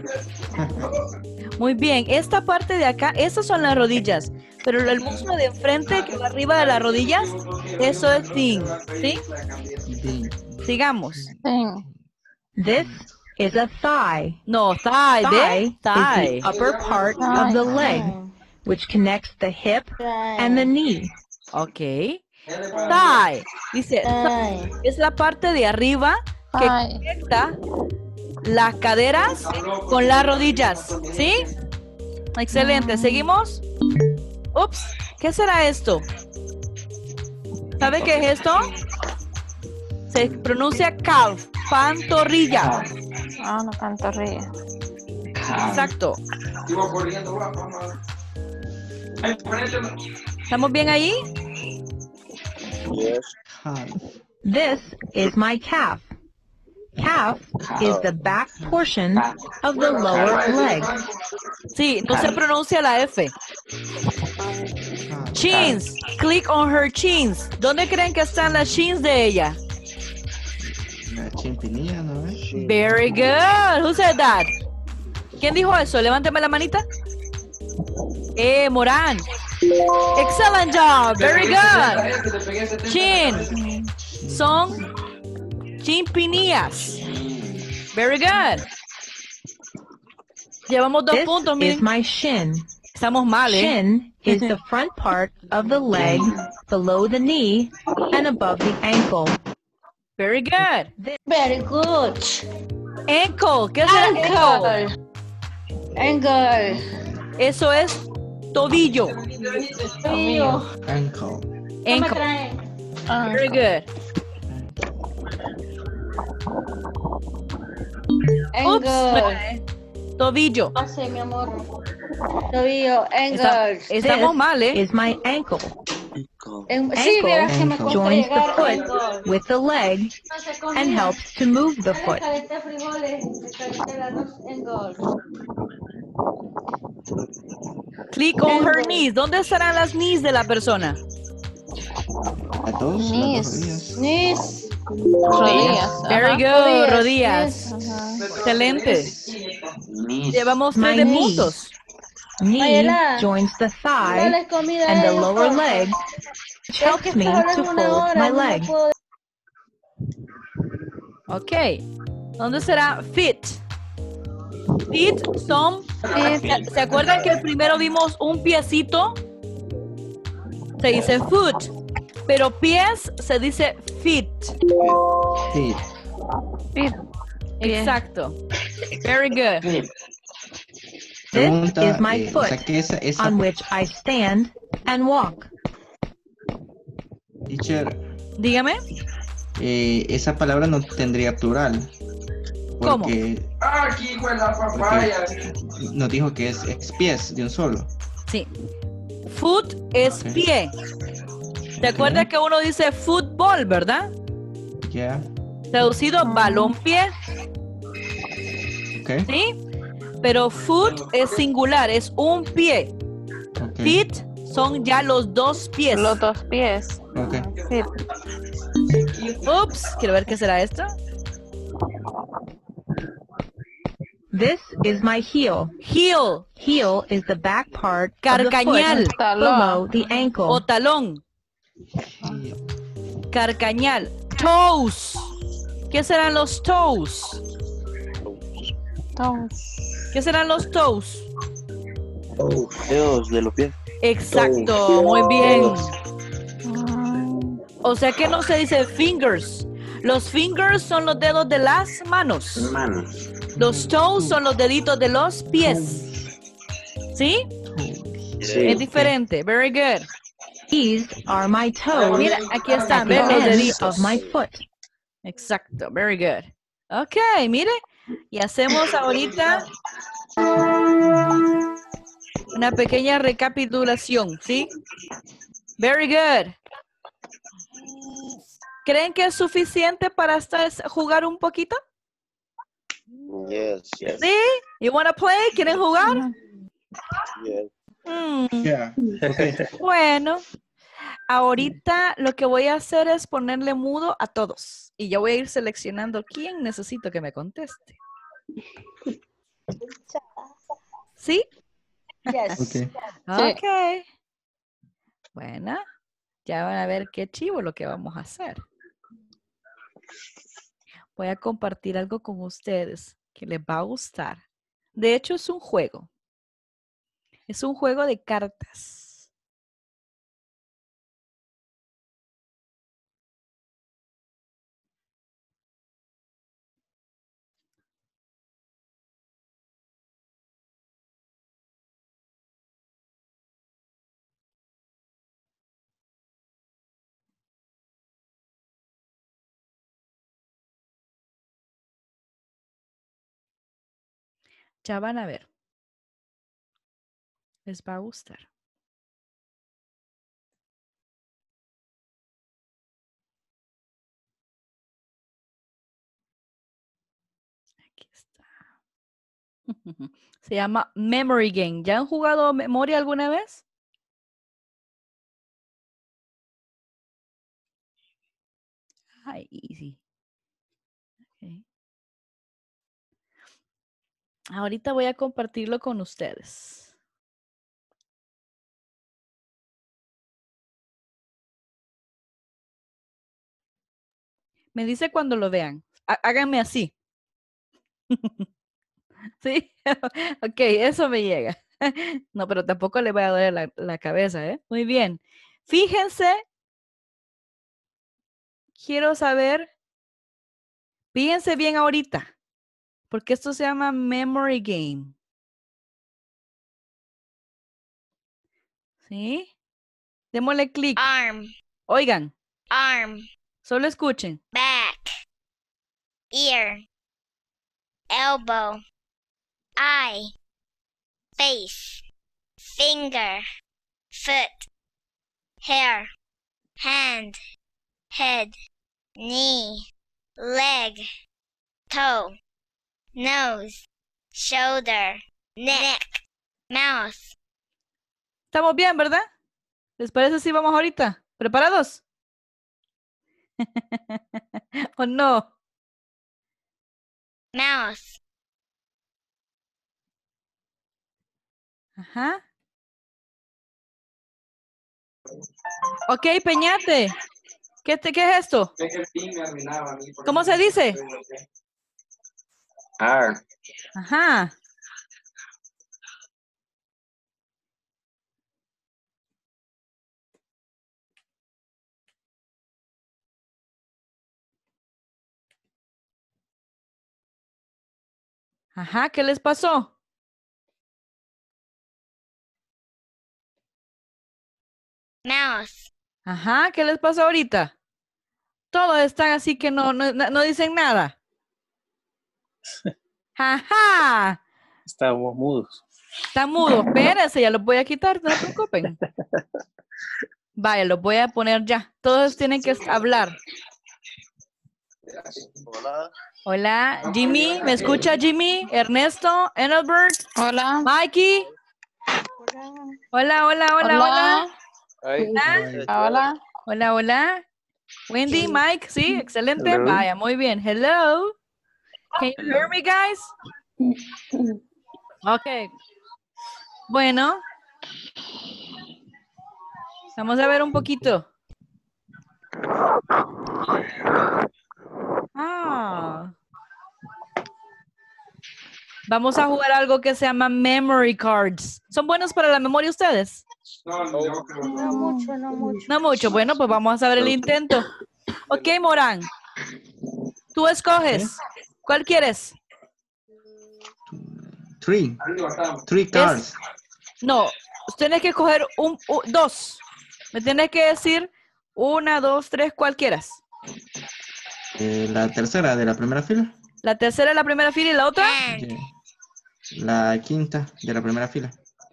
Muy bien. Esta parte de acá, esas son las rodillas. Pero el muslo de enfrente que va arriba de las rodillas, eso es thing. ¿Sí? Sigamos. This is a thigh. No, thigh. Thigh is the upper part of the leg, which connects the hip and the knee. Ok. Thigh. Dice, thigh es la parte de arriba que conecta las caderas con las rodillas. ¿Sí? Excelente. ¿Seguimos? Ups. ¿Qué será esto? ¿Sabe qué es esto? Se pronuncia calf. Pantorrilla. No, pantorrilla. Exacto. ¿Estamos bien ahí? Yes. This is my calf. Calf is the back portion of the lower leg. Sí, no se pronuncia la F. Chins. Click on her chins. ¿Dónde creen que están las chins de ella? La chimpinilla, ¿no es? Very good. Who said that? ¿Quién dijo eso? Levánteme la manita. Morán. Excellent job. Very good. Chin. Son chimpinillas. Very good. Llevamos 2 puntos, This miren. is my shin. Estamos mal, ¿eh? Shin is the front part of the leg, below the knee, and above the ankle. Very good. Very good. Ankle. ¿Qué es el ankle? Ankle. Eso es tobillo. Tobillo. Ankle. Ankle. Very good. Oops. Ankle. Tobillo. Pase, mi amor. Tobillo. Ankle. Estamos mal, ¿eh? Is my ankle. Sí, verás que me Ankle cuesta joins the llegar. foot Ankle. with the leg and helps to move the foot. Calenté frijoles. Calenté el arroz. Ankle. Click on her knees. ¿Dónde estarán las knees de la persona? Las dos rodillas. Knees. Rodillas. Very good. Rodillas. Rodillas. Excelente. Llevamos 3 My de knees. puntos. Knee Mayela, joins the thigh dale comida and a the ellos, lower porfa. leg, which Es que helps me estás to hablando una fold hora, my no me leg. puedo- Ok. ¿Dónde será fit? Feet son... ¿Se acuerdan que primero vimos un piecito? Se dice foot. Pero pies se dice feet. Feet. Exacto. Very good. This Pregunta, is my o foot sea que esa on which I stand and walk. teacher, Dígame. esa palabra no tendría plural. ¿Cómo? Porque, Aquí con la papaya. nos dijo que es pies de un solo. Sí. Foot es Ok. pie. ¿Te acuerdas que uno dice fútbol, verdad? Ya. Traducido balón pie, Ok. ¿sí? Pero foot es singular, es un pie. Ok. Feet son ya los 2 pies. Los 2 pies. Ok. Ups, quiero ver qué será esto. This is my heel. Heel, Heel is the back part Carcañal. of the foot below the ankle. o talón. Carcañal. Toes. ¿Qué serán los toes? ¿Qué serán los toes? Dedos de los pies. Exacto, muy bien. O sea que no se dice fingers. Los fingers son los dedos de las manos. Manos. Los toes son los deditos de los pies. ¿Sí? Es diferente. Very good. These are my toes. Mira, aquí at están, the ven los ends deditos. of my foot. Exacto, very good. Ok, mire, y hacemos ahorita una pequeña recapitulación, ¿sí? Very good. ¿Creen que es suficiente para jugar un poquito? Yes, yes, ¿Sí? You wanna play? ¿Quieren jugar? yes. Ya. Bueno, ahorita lo que voy a hacer es ponerle mudo a todos. Y yo voy a ir seleccionando quién necesito que me conteste. ¿Sí? Yes. Ok. Ok. Bueno, ya van a ver qué chivo lo que vamos a hacer. Voy a compartir algo con ustedes que les va a gustar. De hecho, es un juego. Es un juego de cartas. Ya van a ver. Les va a gustar. Aquí está. Se llama Memory Game. ¿Ya han jugado memoria alguna vez? Ay, easy. Okay. Ahorita voy a compartirlo con ustedes. Me dice cuando lo vean. Háganme así. ¿Sí? Ok, eso me llega. No, pero tampoco le voy a doler la cabeza, ¿eh? Muy bien. Fíjense. Quiero saber. Fíjense bien ahorita. Porque esto se llama Memory Game. ¿Sí? Démosle clic. Arm. Oigan. Arm. Solo escuchen. Back. Ear. Elbow. Eye. Face. Finger. Foot. Hair. Hand. Head. Knee. Leg. Toe. Nose. Shoulder. Neck. Mouth. Estamos bien, ¿verdad? ¿Les parece si vamos ahorita? ¿Preparados? ¿O no? Mouth. Ajá. Ok, Peñate. ¿Qué es esto? ¿Cómo se dice? R. Ajá. Ajá, ¿qué les pasó? Mouth. Ajá, ¿qué les pasó ahorita? Todos están así que no dicen nada. Ajá. Estamos mudos. Está mudo. Espérense, ya los voy a quitar, no se preocupen. Vaya, los voy a poner ya. Todos tienen que hablar. Hola. Hola, Jimmy, ¿me escucha Jimmy? Ernesto, Engelbert. Hola. Mikey. Hola, hola, hola, hola. Hola. Hola. Hola, hola. Wendy, Mike, sí, excelente. Hello. Vaya, muy bien. Hello. Can you hear me, guys? Ok. Bueno. Vamos a ver un poquito. Vamos a jugar algo que se llama memory cards. ¿Son buenos para la memoria ustedes? No mucho, no mucho. No mucho. Bueno, pues vamos a ver el intento. Ok, Morán. Tú escoges. ¿Cuál quieres? Three cards. No, tienes que escoger dos. Me tienes que decir 1, 2, 3, ¿cuál quieras? La tercera de la primera fila. La tercera de la primera fila y la otra. La quinta de la primera fila.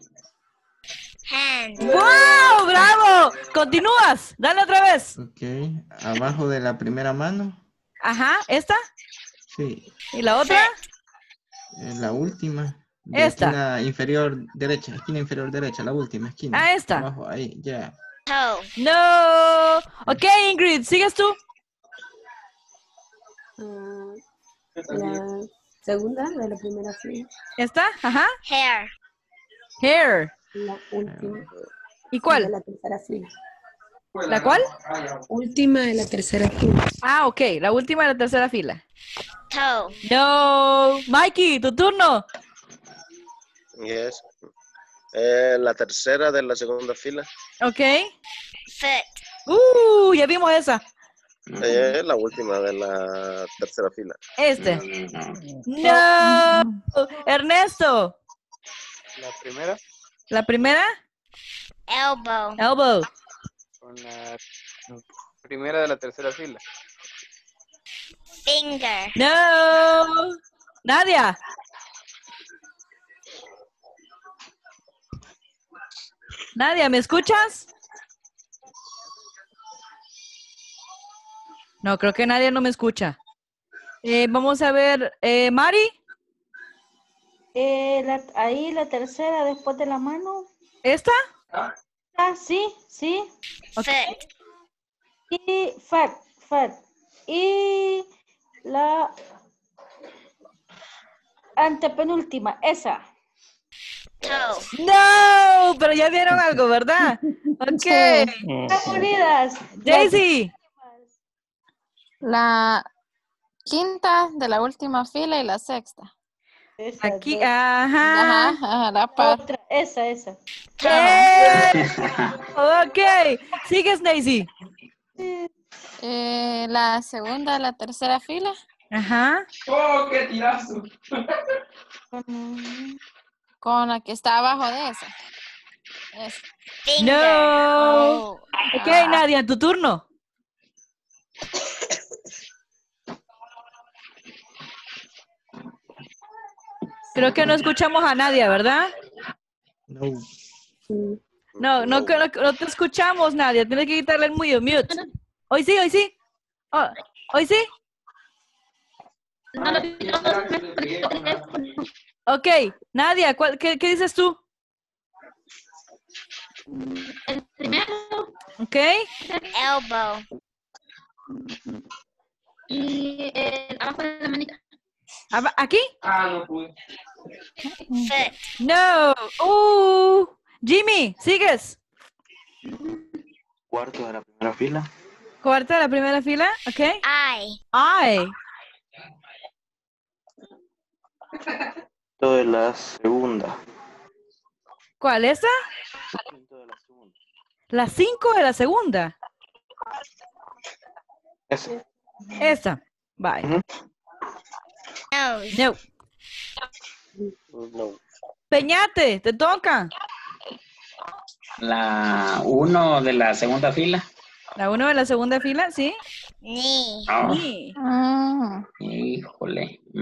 ¡Wow! ¡Bravo! Continúas. Dale otra vez. Ok. Abajo de la primera mano. Ajá. ¿Esta? Sí. ¿Y la otra? La última. De Esta. Esquina inferior derecha, la última esquina. Ah, esta. Abajo, ahí, ya. No. Ok, Ingrid, ¿sigues tú? La segunda de la primera fila. ¿Esta? Ajá. Hair. La última. ¿Y cuál? De la tercera fila. ¿La cuál? Última de la tercera fila. Ah, ok. La última de la tercera fila. Toe. No. Mikey, tu turno. Yes. La tercera de la segunda fila. Ok. Foot. Ya vimos esa. La última de la tercera fila. No. Ernesto. La primera. ¿La primera? Elbow. Con la primera de la tercera fila. Finger. No. Nadia. Nadia, ¿me escuchas? No, creo que nadie no me escucha. Vamos a ver, Mari. Ahí la tercera después de la mano. ¿Esta? Sí. Okay. Y fat. Y la antepenúltima, esa. No, pero ya vieron algo, ¿verdad? Ok. Están unidas. Daisy. La quinta de la última fila y la sexta. Aquí, ajá. Ajá, la par. Otra, esa. Ok, sigues, Daisy. La segunda, la tercera fila. Ajá. ¡Oh, qué tirazo! Con la que está abajo de esa. Finger. No. Oh. Ok, Nadia, tu turno. Creo que no escuchamos a Nadia, ¿verdad? No te escuchamos, Nadia. Tienes que quitarle el mute. Hoy sí. Oh, hoy sí. Ok, Nadia, ¿qué dices tú? El primero. Ok. Elbow. Y abajo de la manita. ¿Aquí? No pude. Foot. No. Jimmy, ¿sigues? Cuarto de la primera fila. Cuarta de la primera fila, ok. Eye. Quinto de la segunda. ¿Cuál esa? Quinto de la segunda. La 5 de la segunda. Ese. Esa. Bye. Nose. No. Peñate, te toca. La 1 de la segunda fila. La 1 de la segunda fila, ¿sí? Knee. Sí. Híjole.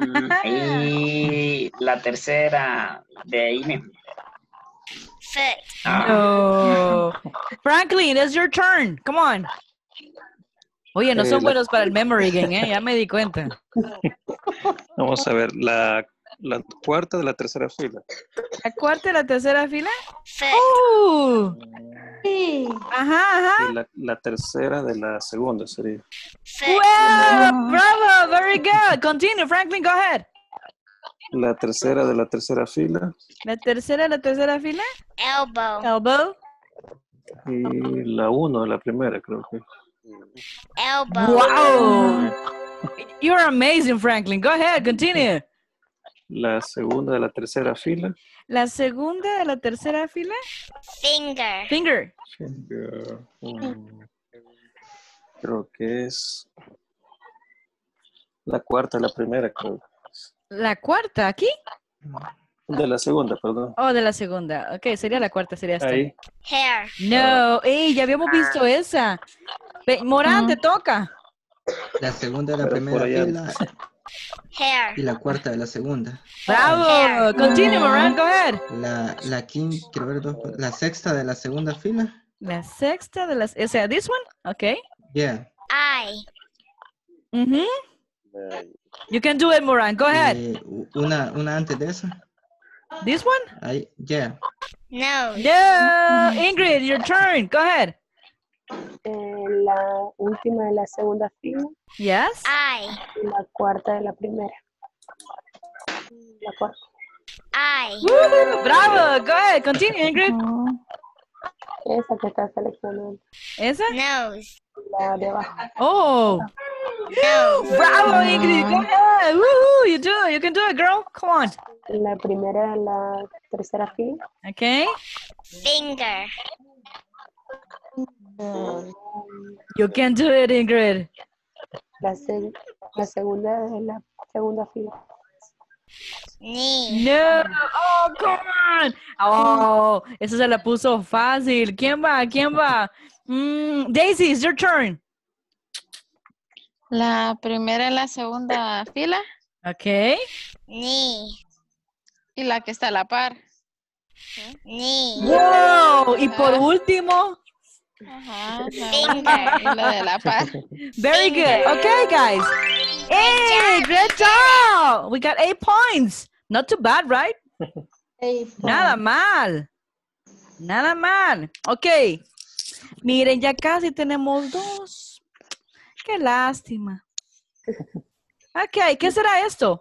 Y la tercera de ahí mismo. Foot. No. Franklin, it's your turn. Come on. Oye, no son buenos para el memory game, ¿eh? Ya me di cuenta. Vamos a ver, la cuarta de la tercera fila. ¿La cuarta de la tercera fila? Foot. Sí. Ajá. Y la tercera de la segunda sería. Well, bravo, very good. Continue, Franklin, go ahead. La tercera de la tercera fila. La tercera de la tercera fila? Elbow. Y la 1 de la primera, creo que. Elbow. Wow. You're amazing, Franklin. Go ahead, continue. La segunda de la tercera fila. La segunda de la tercera fila? Finger. Creo que es la cuarta de la primera, creo. ¿La cuarta aquí? De la segunda, perdón. Oh, de la segunda. Ok, sería la cuarta, sería esta. Ahí. Hair. No, ya habíamos visto esa. Morán, te toca. La segunda de la primera fila Hair. y la cuarta de la segunda. Bravo. Continue, Morán, go ahead. La quinta, quiero ver la sexta de la segunda fila. La sexta de las... O sea, this one? Ok. Yeah. Eye. You can do it, Morán. Go ahead. Una antes de esa. This one? Ahí, yeah. Nose. No. Ingrid, your turn. Go ahead. La última de la segunda fila. Yes. Eye. Y la cuarta de la primera. La cuarta. Eye. Bravo. Go ahead. Continue, Ingrid. Esa que está seleccionando. ¿Esa? Nose. La de abajo. Oh. Nose. Bravo, Ingrid. Go ahead. Woohoo. You can do it, girl. Come on. La primera de la tercera fila. Okay. Finger. You can do it, Ingrid. La segunda de la segunda fila. Knee. No. Oh, come on. Oh, esa se la puso fácil. ¿Quién va? Daisy, it's your turn. La primera y la segunda fila. Okay. Knee. Y la que está a la par. Knee. Wow. Y por último. Ajá. Finger. Y la de la par. Very good. Okay, guys. Hey, great job. We got 8 points. Not too bad, right? Nada mal. Ok. Miren, ya casi tenemos 2. Qué lástima. Ok, ¿qué será esto?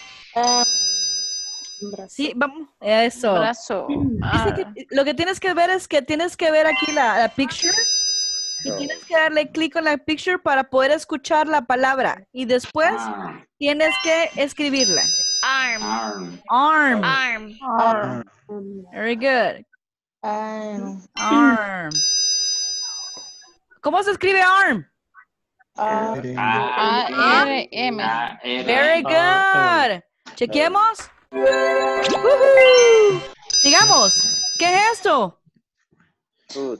Sí, vamos. Eso. Brazo. Dice que lo que tienes que ver es que tienes que ver aquí la picture. Y tienes que darle clic en la picture para poder escuchar la palabra. Y después tienes que escribirla. Arm. Arm. Arm. Very good. Arm. ¿Cómo se escribe arm? A-R-M. Very good. Chequemos. Woohoo. Digamos, ¿qué es esto? Foot.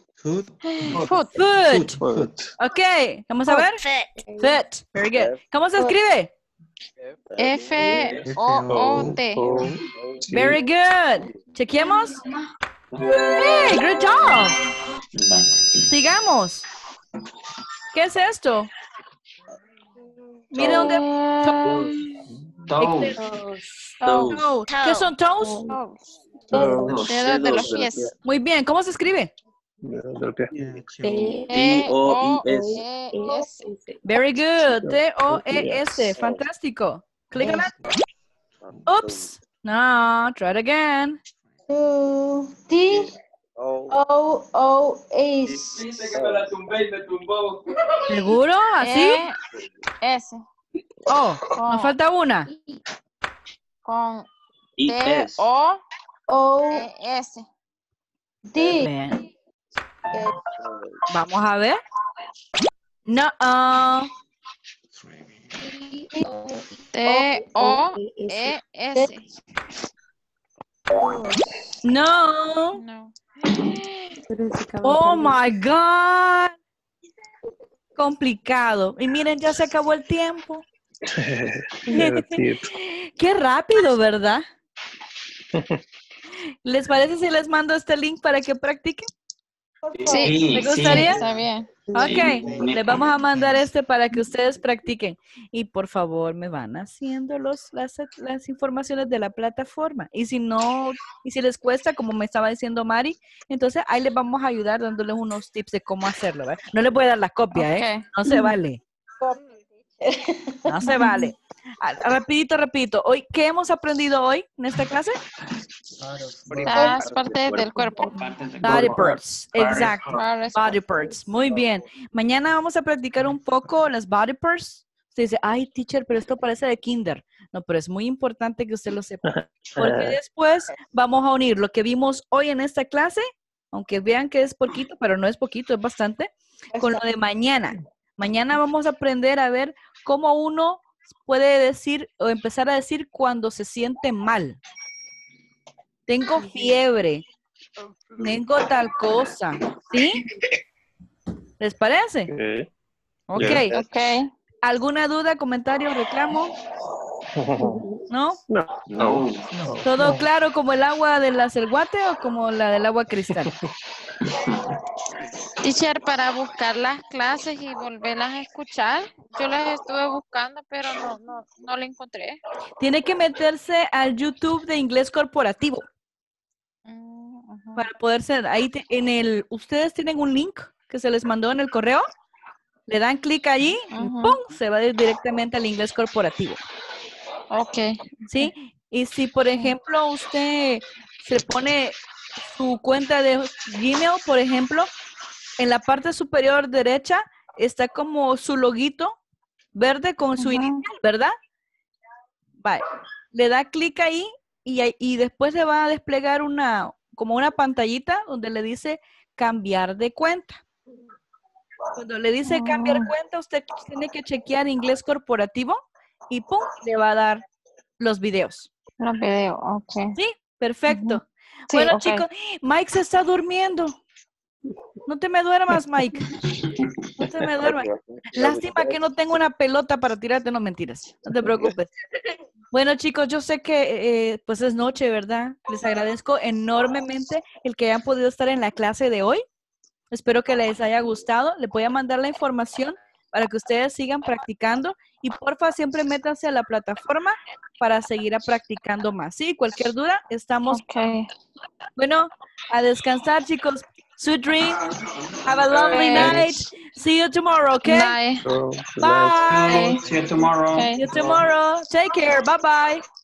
Foot. Ok, vamos a ver. Foot. Very good. ¿Cómo se escribe? F-O-O-T. Very good. Chequemos. Hey, good job. Sigamos. ¿Qué es esto? Mire dónde. Toes. ¿Qué son toes? Dedos de los pies. Muy bien. ¿Cómo se escribe? T-O-E-S. Very good. T-O-E-S. Fantástico. Click on it. Oops. No. Try it again. T-O-O-S. ¿Seguro? ¿Así? S. Oh, nos falta una. Con E-S. T-O-E-S. Bien. Vamos a ver. No. T-O-E-S. No. No. Oh my God. Complicado. Y miren, ya se acabó el tiempo. Qué rápido, ¿verdad? ¿Les parece si les mando este link para que practiquen? Sí. ¿Me gustaría? Está bien. Ok, les vamos a mandar este para que ustedes practiquen. Y por favor, me van haciendo las informaciones de la plataforma. Y si no, y si les cuesta, como me estaba diciendo Mari, entonces ahí les vamos a ayudar dándoles unos tips de cómo hacerlo, ¿verdad? No les voy a dar la copia, ¿eh? No se vale. No se vale. Rapidito. Hoy, ¿qué hemos aprendido hoy en esta clase? Las partes del cuerpo. Body parts, exacto. Body parts, muy bien. Mañana vamos a practicar un poco las body parts. Usted dice, ay, teacher, pero esto parece de kinder. No, pero es muy importante que usted lo sepa. Porque después vamos a unir lo que vimos hoy en esta clase, aunque vean que es poquito, pero no es poquito, es bastante, con lo de mañana. Mañana vamos a aprender a ver cómo uno puede decir o empezar a decir cuando se siente mal. Tengo fiebre. Tengo tal cosa. ¿Sí? ¿Les parece? Ok. ¿Alguna duda, comentario, reclamo? ¿No? No. ¿Todo claro como el agua del acelguate o como la del agua cristal? Teacher, para buscar las clases y volverlas a escuchar, yo las estuve buscando, pero no la encontré. Tiene que meterse al YouTube de Inglés Corporativo. Para poder ser, ahí ustedes tienen un link que se les mandó en el correo, le dan clic allí y ¡pum! Se va directamente al Inglés Corporativo. Ok. ¿Sí? Y si, por ejemplo, usted se pone su cuenta de Gmail, por ejemplo, en la parte superior derecha está como su loguito verde con su inicial, ¿verdad? Vale. Le da clic ahí y después le va a desplegar como una pantallita donde le dice cambiar de cuenta. Cuando le dice cambiar cuenta, usted tiene que chequear Inglés Corporativo y ¡pum! Le va a dar los videos. Los videos, ok. Sí, perfecto. Sí, bueno, okay. chicos, Mike se está durmiendo. No te me duermas, Mike. No te me duermas. Lástima que no tengo una pelota para tirarte, no mentiras. No te preocupes. Bueno, chicos, yo sé que pues es noche, ¿verdad? Les agradezco enormemente el que hayan podido estar en la clase de hoy. Espero que les haya gustado. Les voy a mandar la información para que ustedes sigan practicando y porfa siempre métanse a la plataforma para seguir practicando más. Sí, cualquier duda, estamos. Bueno, a descansar, chicos. Sweet dreams. Have a lovely night. See you tomorrow, okay? Bye. Bye. See you tomorrow. See you tomorrow. Take care. Bye-bye.